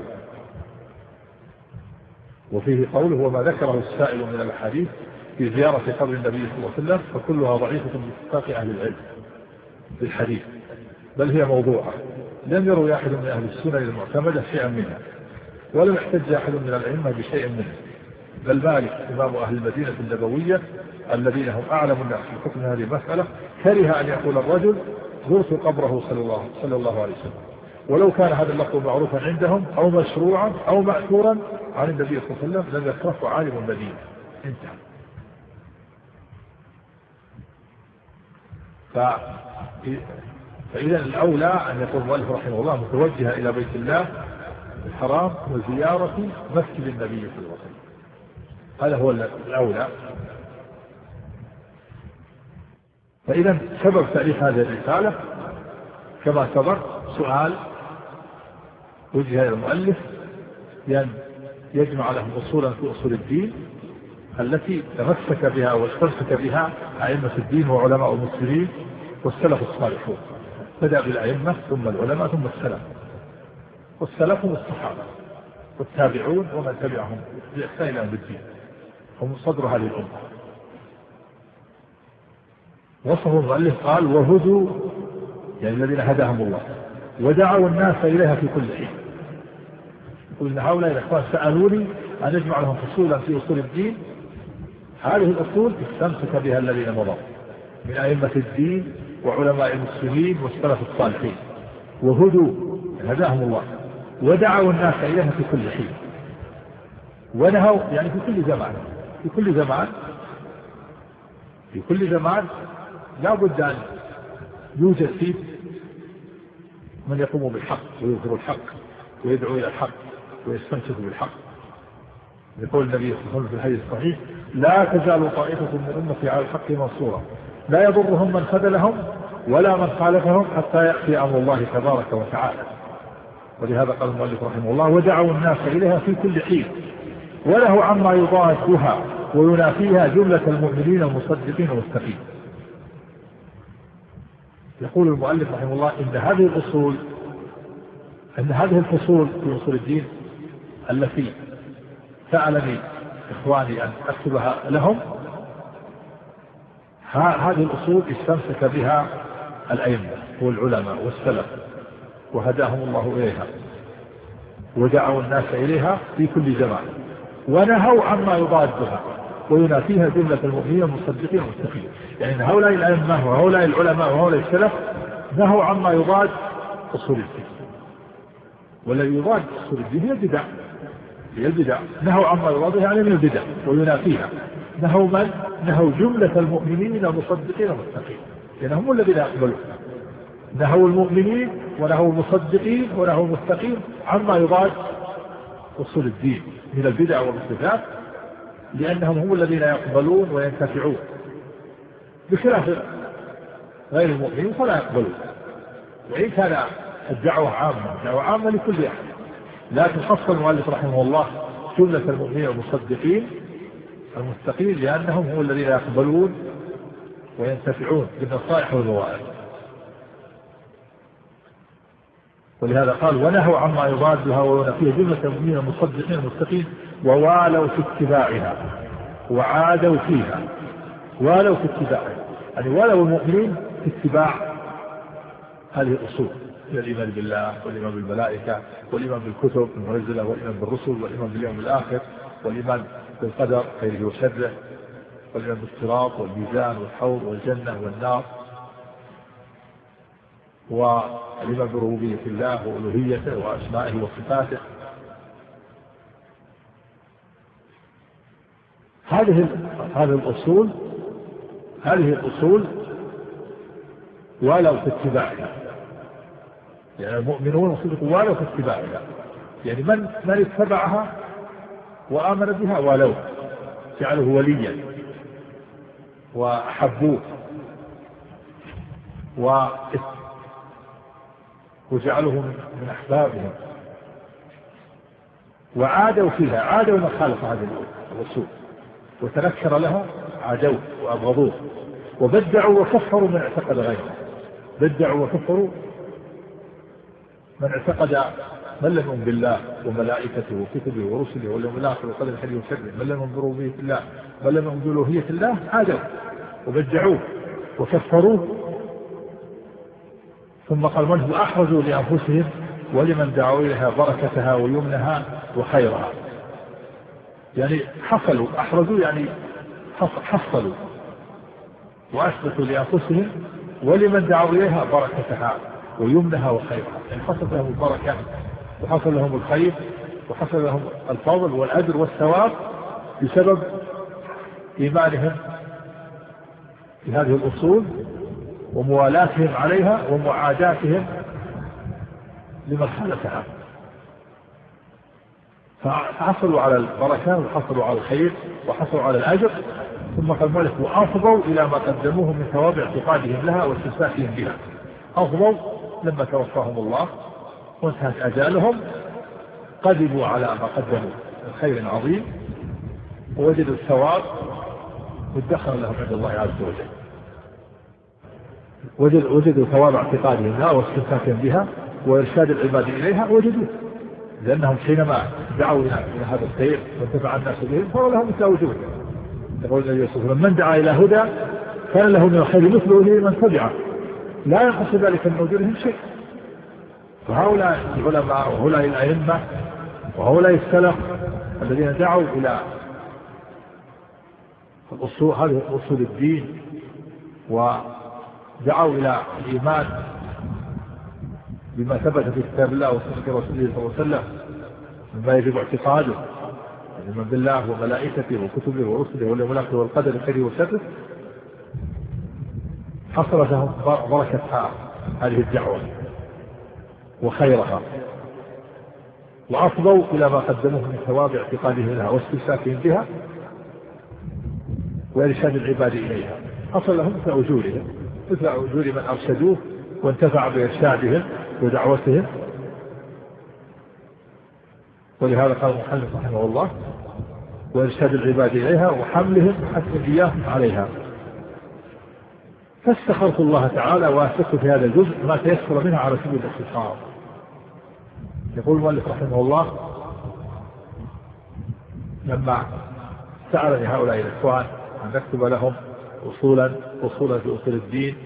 وفيه قوله: وما ذكره السائل من الأحاديث في زيارة قبر النبي صلى الله عليه وسلم فكلها ضعيفة باتفاق أهل العلم بالحديث، بل هي موضوعة، لم يروي أحد من أهل السنة المعتمدة شيئا منها، ولم يحتج أحد من الأئمة بشيء منه، بل مالك إمام أهل المدينة النبوية الذين هم أعلم الناس في حكم هذه المسألة كره أن يقول الرجل زرت قبره صلى الله عليه وسلم، ولو كان هذا اللفظ معروفا عندهم أو مشروعا أو مأثورا عن النبي صلى الله عليه وسلم لم يكره عالم المدينة. انتهى. فإذا الأولى أن يقول المؤلف رحمه الله متوجهة إلى بيت الله الحرام وزيارة مسجد النبي صلى الله عليه وسلم، هذا هو الأولى. فإذا سبب تأليف هذه الرسالة كما سبق سؤال وجه إلى المؤلف بأن يجمع لهم أصولا في أصول الدين التي تمسك بها واستمسك بها أئمة الدين وعلماء المسلمين والسلف الصالحون. بدأ بالأئمة ثم العلماء ثم السلف، والسلف هم الصحابة والتابعون ومن تبعهم بإحسان إلى الدين، هم صدر هذه الأمة. وصفه المؤلف قال: وهدوا يعني الذين هداهم الله، ودعوا الناس إليها في كل حين. يقول إن هؤلاء الأخوان سألوني أن أجمع لهم فصولا في أصول الدين، هذه الأصول استمسك بها الذين مضوا من أئمة الدين وعلماء المسلمين والسلف الصالحين، وهدوا هداهم الله، ودعوا الناس إليها في كل حين، ونهوا يعني في كل زمان. في كل زمان لا بد أن يوجد فيه من يقوم بالحق ويظهر الحق ويدعو إلى الحق ويستمسك بالحق. يقول النبي صلى الله عليه وسلم في الحديث الصحيح: لا تزال طائفة من أمتي على الحق منصورة لا يضرهم من خذلهم ولا من خالفهم حتى يأتي أمر الله تبارك وتعالى. ولهذا قال المؤلف رحمه الله: ودعوا الناس إليها في كل حين، وله عما يضاهدها وينافيها جملة المؤمنين المصدقين والمتقين. يقول المؤلف رحمه الله: إن هذه الفصول في أصول الدين التي سألني إخواني أن أكتبها لهم، هذه الأصول استمسك بها الأئمة والعلماء والسلف وهداهم الله إليها، ودعوا الناس إليها في كل زمان، ونهوا عما يضادها وينافيها جملة المؤمنين المصدقين والمتقين. يعني هؤلاء الأئمة وهؤلاء العلماء وهؤلاء السلف نهوا عما يضاد أصول الدين، والذي يضاد أصول الدين هي البدع. نهوا عما يضاد يعني من البدع وينافيها. نهوا جملة المؤمنين المصدقين والمتقين، يعني هم الذين يقبلون. نهوا المؤمنين ونهوا المصدقين ونهوا المتقين عما يضاد أصول الدين من البدع والمحدثات، لأنهم هم الذين يقبلون وينتفعون، بخلاف غير المؤمنين فلا يقبلون. وإن كان الدعوة عامة لكل أحد، لكن خص المؤلف رحمه الله جملة المؤمنين والمصدقين المتقين لأنهم هم الذين يقبلون وينتفعون بالنصائح والمواعظ. ولهذا قال: ونهوا عما يضادها وينافيها جملة المؤمنين المصدقين المتقين ووالوا في اتباعها وعادوا فيها. والوا في اتباعها يعني والوا المؤمنين في اتباع هذه الأصول من الإيمان بالله والإيمان بالملائكة والإيمان بالكتب المنزلة والإيمان بالرسل والإيمان باليوم الآخر والإيمان بالقدر خيره وشره والإيمان بالصراط والميزان والحوض والجنة والنار والإيمان بربوبية الله وألوهيته وأسمائه وصفاته. هذه الأصول ولو في اتباعها، يعني المؤمنون وصدقوا ولو في اتباعها، يعني من اتبعها وآمن بها ولو جعله وليا وحبوه وجعله من أحبابهم وعادوا فيها، عادوا من خالف هذه الأصول وتنكر لها عادوا وأبغضوه وبدعوا وكفروا من اعتقد غيره، بدعوا وكفروا من اعتقد من لم يؤمن بالله وملائكته وكتبه ورسله واليوم الآخر وقدر خيره وشره، من لم يؤمن بربوبية الله من لم يؤمن بألوهية الله، عادوا وبدعوه وكفروه. ثم قال من هو أحرزوا لأنفسهم ولمن دعوا إليها بركتها ويمنها وخيرها، يعني حصلوا، أحرزوا يعني حصلوا وأثبتوا لأنفسهم ولمن دعوا إليها بركتها ويمنها وخيرها، يعني حصل لهم البركة وحصل لهم الخير وحصل لهم الفضل والأجر والثواب بسبب إيمانهم بهذه الأصول وموالاتهم عليها ومعاداتهم لمن خالفها، فحصلوا على البركة وحصلوا على الخير وحصلوا على الأجر. ثم قال المؤلف وأفضوا إلى ما قدموه من ثواب اعتقادهم لها واستمساكهم بها، أفضوا لما توفاهم الله وانتهت أجالهم قدموا على ما قدموا من خير عظيم ووجدوا الثواب وادخر لهم عند الله عز وجل، وجدوا ثواب اعتقادهم لها واستمساكهم بها وإرشاد العباد إليها وجدوه، لأنهم حينما دعوا إلى هذا الخير وانتفع الناس بهم فهو لهم مثل وجوده. يقول النبي صلى الله عليه وسلم من دعا إلى هدى كان له من الخير مثله لمن تبعه لا ينقص ذلك من أجورهم شيء. فهؤلاء العلماء وهؤلاء الأئمة وهؤلاء السلف الذين دعوا إلى الأصول، هذه أصول الدين، ودعوا إلى الإيمان بما ثبت في كتاب الله وسنة رسوله صلى الله عليه وسلم مما يجب اعتقاده من بالله وملائكته وكتبه ورسله واليوم الآخر والقدر خيره وشره، حصلت لهم بركة هذه الدعوة وخيرها وأفضوا إلى ما قدموه من ثواب اعتقادهم لها واستمساكهم بها وإرشاد العباد إليها، حصل لهم مثل أجورهم، مثل أجور من أرشدوه وانتفع بإرشادهم ودعوتهم. ولهذا قال المحلف رحمه الله وإرشاد العباد إليها وحملهم حتى إياه عليها. فاستخرت الله تعالى وأسلكت في هذا الجزء ما تيسر منها على سبيل الاختصار. يقول المؤلف رحمه الله لما سألني هؤلاء الإخوان أن نكتب لهم أصولا في أصول الدين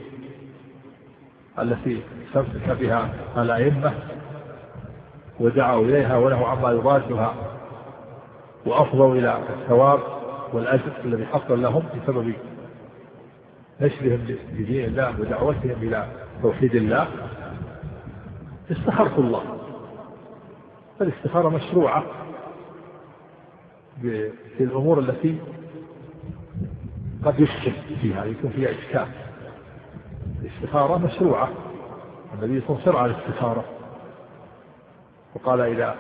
التي استمسك بها الأئمة ودعوا إليها ونهوا عما يضادها وأفضوا إلى الثواب والأجر الذي حصل لهم بسبب نشرهم لدين الله ودعوتهم إلى توحيد الله، استخرت الله. فالاستخارة مشروعة في الأمور التي قد يشكل فيها يكون فيها إشكال. الاستخارة مشروعة، النبي صلى الله عليه وسلم شرع الاستخارة وقال إذا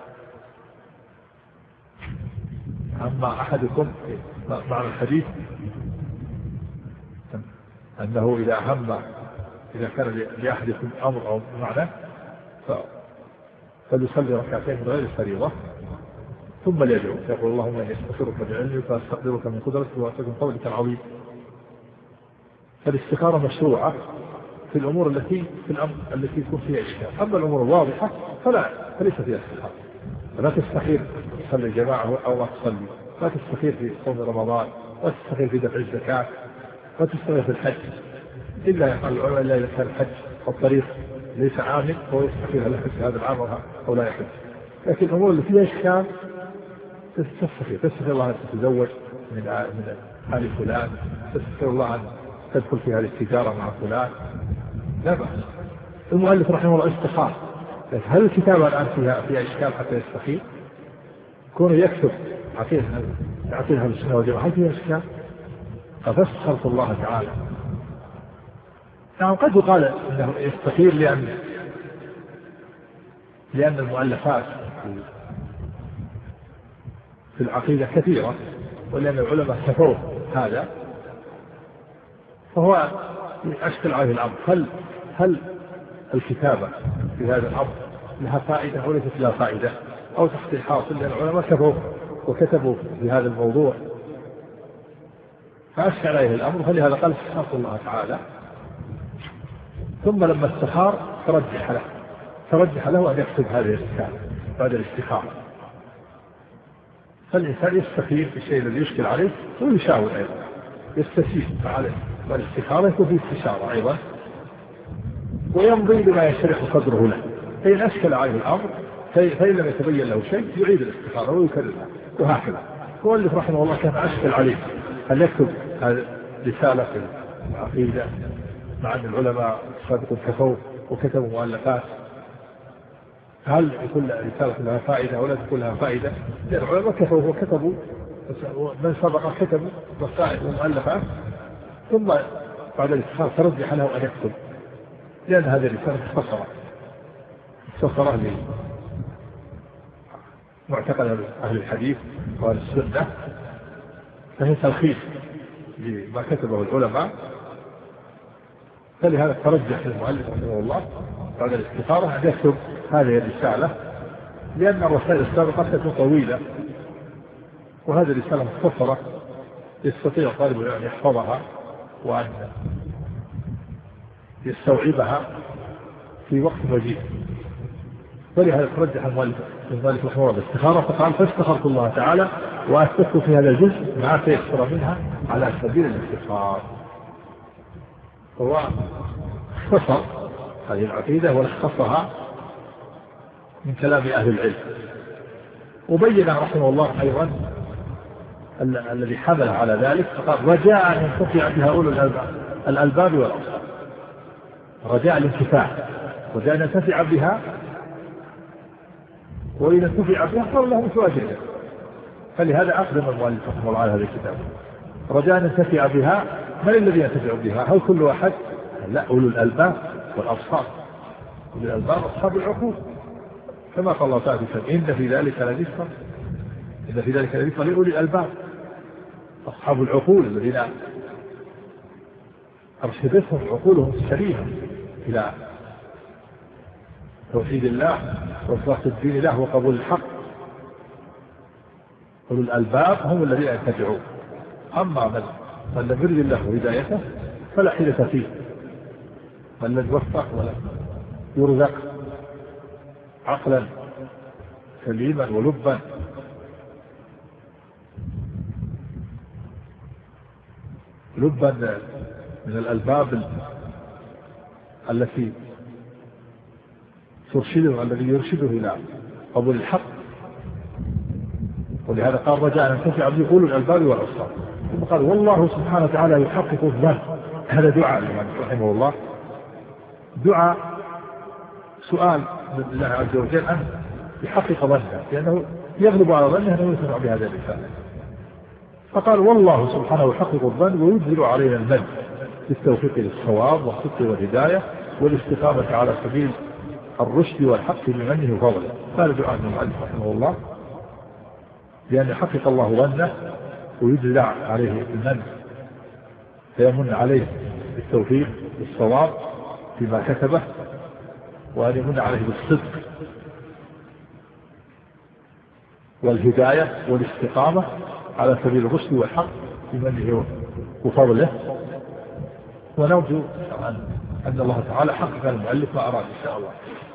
أما أحدكم معنى الحديث أنه إذا كان لأحدكم أمر أو معنى فليصلي ركعتين من غير الفريضة ثم ليدعو يقول اللهم إني أستغفرك بعلمك وأستقدرك من قدرتك وأتوب من قولك العظيم. فالاستخارة مشروعة في الأمور التي يكون فيها إشكال. أما الأمور الواضحة فليس فيها استخارة. فلا تستخير تصلي الجماعة أو ما تصلي، لا تستخير في صوم رمضان، لا تستخير في دفع الزكاة، لا تستخير في الحج إلا يقال العلماء إلا إذا كان الحج الطريق ليس عامل هو يستحيل هل يحس هذا العام أو لا يحس. لكن الأمور اللي فيها إشكال تستطيع الله أن تتزوج من آل فلان، تستطيع الله أن تدخل في هذه التجارة مع فلان، لا بأس. المؤلف رحمه الله استخار، هل الكتابة الآن فيها إشكال حتى يستخير؟ كونه يكتب يعطيها السنة والجماعة هل فيها إشكال؟ فاستخرت الله تعالى. نعم قد يقال أنه يستخير لأن المؤلفات في العقيدة كثيرة، ولأن العلماء كفوا هذا، فهو أشكل عليه الأمر، هل الكتابة في هذا الأمر لها فائدة أو ليست لها فائدة، أو تحت الحاصل لأن العلماء كفوا وكتبوا في هذا الموضوع، فأشكل عليه الأمر، فلهذا قال استخرت الله تعالى. ثم لما استخار ترجح له أن يكتب هذه الرسالة بعد الاستخارة. فالإنسان يستخير في الشيء الذي يشكل عليه ويشاور أيضا، يستشير عليه، والاستخارة يكون فيه استشارة أيضا، ويمضي بما يشرح صدره له. فإن أشكل عليه الأمر فإن لم يتبين له شيء يعيد الاستخارة ويكررها، وهكذا. هو اللي رحمه الله كان أشكل عليه أن يكتب هذه رسالة في العقيدة، مع أن العلماء السابقون كفوا وكتبوا مؤلفات، هل يكون رسالة لها فائدة ولا تكون لها فائدة؟ لأن العلماء كفوا وكتبوا، من سبق كتبوا رسائل ومؤلفات، ثم بعد الاستخارة ترجح له أن يكتب، لأن هذه الرسالة اختصرت معتقد أهل الحديث وأهل السنة، فهي تلخيص لما كتبه العلماء. فلهذا ترجح المؤلف رحمه الله بعد الاستخارة أن يكتب هذه الرسالة، لأن الرسائل السابقة تكون طويلة، وهذه الرسالة مختصرة يستطيع طالب العلم يحفظها وأن يستوعبها في وقت وجيز. فلهذا ترجح المؤلف رحمه الله الاستخارة، فقال فاستخرت الله تعالى وأثبت في هذا الجزء ما تيسر منها على سبيل الاختصار. هو اختصر هذه العقيدة ولخصها من كلام أهل العلم، وبين رحمه الله أيضا الذي حمل على ذلك، فقال رجاء أن ينتفع بها أولو الألباب والأبصار. رجاء الانتفاع، رجاء أن ينتفع بها، وإذا انتفع بها صار له مثل أجره. فلهذا أقدم المؤلف رحمه الله على هذا الكتاب. رجاء أن ينتفع بها، من الذي ينتفع بها؟ هل كل واحد؟ لا، أولو الألباب والأبصار. أولو الألباب أصحاب العقول، كما قال الله تعالى إن في ذلك لذكرى، إن في ذلك لذكرى لأولي الألباب، أصحاب العقول الذين أرشدتهم عقولهم السليمة إلى توحيد الله وإخلاص الدين له وقبول الحق. أولو الألباب هم الذين يتبعون. أما من لم يرد الله هدايته فلا حيلة فيه، من لم يوفق ولا يرزق عقلا سليما ولبا من الألباب التي ترشده، الذي يرشده إلى قبول الحق. ولهذا قال رجاء أن ينتفع به أولو الألباب والأبصار. ثم قال والله سبحانه وتعالى يحقق الظن. هذا دعاء رحمه الله، دعاء سؤال من الله عز وجل أن يحقق ظنه، لأنه يغلب على ظنه أنه يسمع بهذا الرسالة. فقال والله سبحانه يحقق الظن ويجزل علينا المن بالتوفيق للصواب والصدق والهداية والاستقامة على سبيل الرشد والحق بمنه وفضله. هذا دعاء من المؤلف رحمه الله، لأن يحقق الله ظنه ويجزل عليه المن، فيمن عليه بالتوفيق والصواب فيما كتبه، وأن يمن عليه بالصدق والهداية والاستقامة على سبيل الرشد والحق بمنه وفضله. ونرجو أن الله تعالى حقق المؤلف ما أراد إن شاء الله.